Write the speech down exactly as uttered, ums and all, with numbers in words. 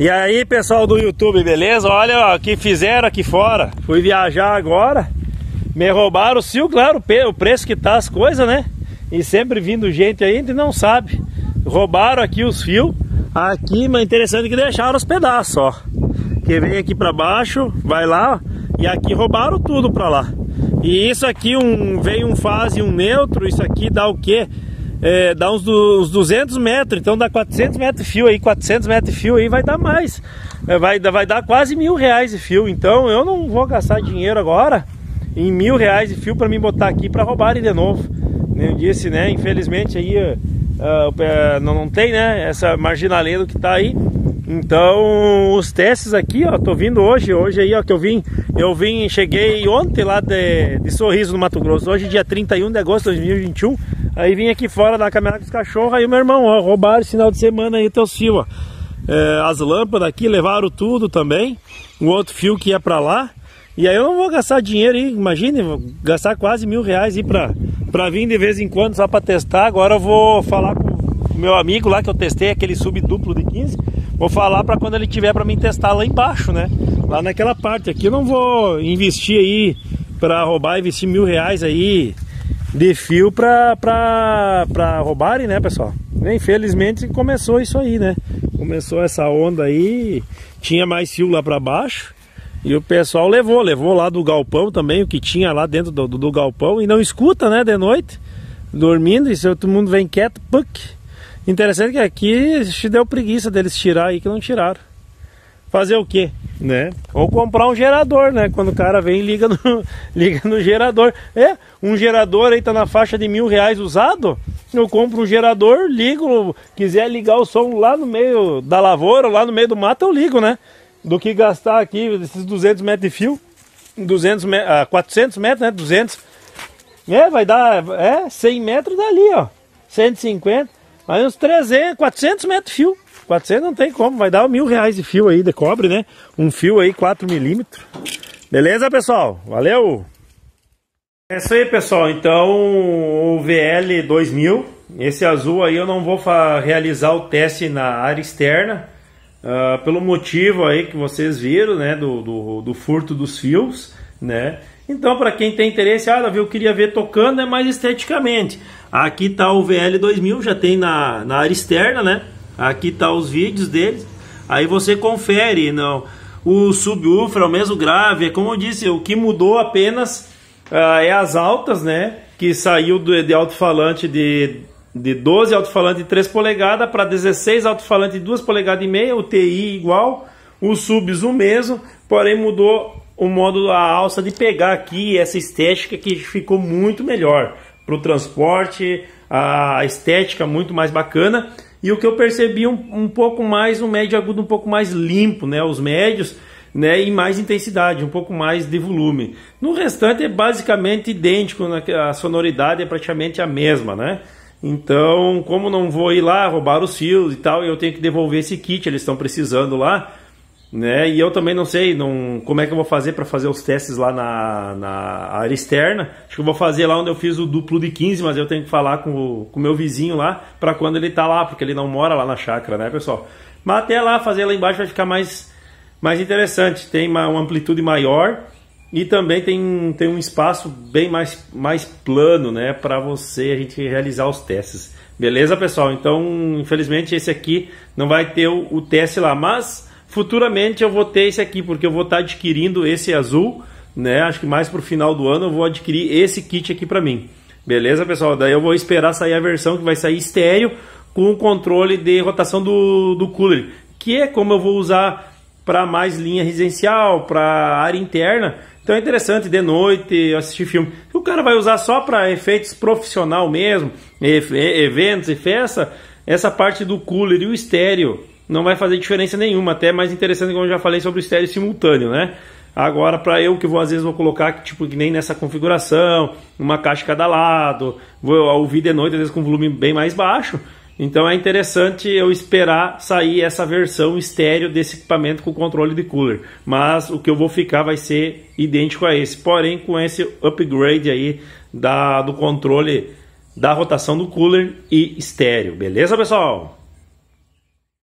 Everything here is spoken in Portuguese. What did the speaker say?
E aí, pessoal do YouTube, beleza? Olha o que fizeram aqui fora. Fui viajar agora, me roubaram o fio, claro, o preço que tá as coisas, né? E sempre vindo gente aí, a gente não sabe. Roubaram aqui os fios. Aqui, mas interessante que deixaram os pedaços, ó. Que vem aqui pra baixo, vai lá, e aqui roubaram tudo pra lá. E isso aqui, um, veio um fase e um neutro, isso aqui dá o quê? É, dá uns, uns duzentos metros, então dá quatrocentos metros de fio aí, quatrocentos metros de fio aí vai dar mais, é, vai, vai dar quase mil reais de fio, então eu não vou gastar dinheiro agora em mil reais de fio para me botar aqui para roubarem de novo. Eu disse, né, infelizmente aí uh, uh, não, não tem, né, essa marginaleza que tá aí. Então os testes aqui, ó, tô vindo hoje, hoje aí, ó, que eu vim, eu vim, cheguei ontem lá de, de Sorriso, no Mato Grosso, hoje dia trinta e um de agosto de dois mil e vinte e um, aí vim aqui fora da caminhada com os cachorros, aí meu irmão, ó, roubaram esse final de semana aí teus fios, ó, é, as lâmpadas aqui, levaram tudo também, o outro fio que ia pra lá, e aí eu não vou gastar dinheiro aí, imagine, vou gastar quase mil reais aí pra, pra vir de vez em quando só pra testar. Agora eu vou falar com o meu amigo lá que eu testei, aquele sub duplo de quinze, vou falar para quando ele tiver para mim testar lá embaixo, né? Lá naquela parte. Aqui eu não vou investir aí para roubar, investir mil reais aí de fio para para para roubarem, né, pessoal? Infelizmente começou isso aí, né? Começou essa onda aí, tinha mais fio lá para baixo e o pessoal levou, levou lá do galpão também o que tinha lá dentro do, do, do galpão e não escuta, né, de noite, dormindo, e se todo mundo vem quieto, puc. Interessante que aqui te deu preguiça deles tirar aí, que não tiraram. Fazer o quê, né? Ou comprar um gerador, né? Quando o cara vem, liga no, liga no gerador. É, um gerador aí tá na faixa de mil reais usado. Eu compro um gerador, ligo, quiser ligar o som lá no meio da lavoura, lá no meio do mato, eu ligo, né? Do que gastar aqui esses duzentos metros de fio, duzentos, ah, quatrocentos metros, né? duzentos. É, vai dar, é, cem metros dali, ó. cento e cinquenta. Aí uns trezentos, quatrocentos metros de fio. quatrocentos não tem como, vai dar mil reais de fio aí de cobre, né? Um fio aí quatro milímetros. Beleza, pessoal? Valeu! É isso aí, pessoal. Então, o V L dois mil, esse azul aí eu não vou realizar o teste na área externa, uh, pelo motivo aí que vocês viram, né? Do, do, do furto dos fios, né? Então, para quem tem interesse, ah, Davi, eu queria ver tocando, é mais esteticamente. Aqui tá o V L dois mil, já tem na, na área externa, né? Aqui tá os vídeos deles. Aí você confere, não? O subwoofer é o mesmo grave, é como eu disse, o que mudou apenas uh, é as altas, né? Que saiu do, de alto-falante de, de doze alto-falante de três polegadas para dezesseis alto-falante de duas polegadas e meia, o T I igual, o subs o mesmo, porém mudou o modo, a alça de pegar aqui, essa estética que ficou muito melhor para o transporte, a estética muito mais bacana. E o que eu percebi um, um pouco mais, um médio agudo um pouco mais limpo, né? Os médios, né? E mais intensidade, um pouco mais de volume. No restante é basicamente idêntico, né? A sonoridade é praticamente a mesma, né? Então, como não vou ir lá roubar os fios e tal, eu tenho que devolver esse kit, eles estão precisando lá, né? E eu também não sei não, como é que eu vou fazer para fazer os testes lá na, na área externa. Acho que eu vou fazer lá onde eu fiz o duplo de quinze, mas eu tenho que falar com o com meu vizinho lá para quando ele tá lá, porque ele não mora lá na chácara, né, pessoal? Mas até lá, fazer lá embaixo vai ficar mais, mais interessante. Tem uma, uma amplitude maior e também tem, tem um espaço bem mais, mais plano, né, para você a gente realizar os testes. Beleza, pessoal? Então, infelizmente esse aqui não vai ter o, o teste lá, mas futuramente eu vou ter esse aqui, porque eu vou estar adquirindo esse azul, né? Acho que mais pro final do ano eu vou adquirir esse kit aqui para mim. Beleza, pessoal? Daí eu vou esperar sair a versão que vai sair estéreo com o controle de rotação do, do cooler, que é como eu vou usar para mais linha residencial, para área interna. Então é interessante de noite assistir filme. O cara vai usar só para efeitos profissional mesmo, eventos e festa, essa parte do cooler e o estéreo não vai fazer diferença nenhuma, até mais interessante, como eu já falei sobre o estéreo simultâneo, né? Agora, para eu que vou às vezes vou colocar, tipo, que nem nessa configuração, uma caixa cada lado, vou ouvir de noite, às vezes com volume bem mais baixo, então é interessante eu esperar sair essa versão estéreo desse equipamento com controle de cooler, mas o que eu vou ficar vai ser idêntico a esse, porém com esse upgrade aí da, do controle da rotação do cooler e estéreo, beleza, pessoal?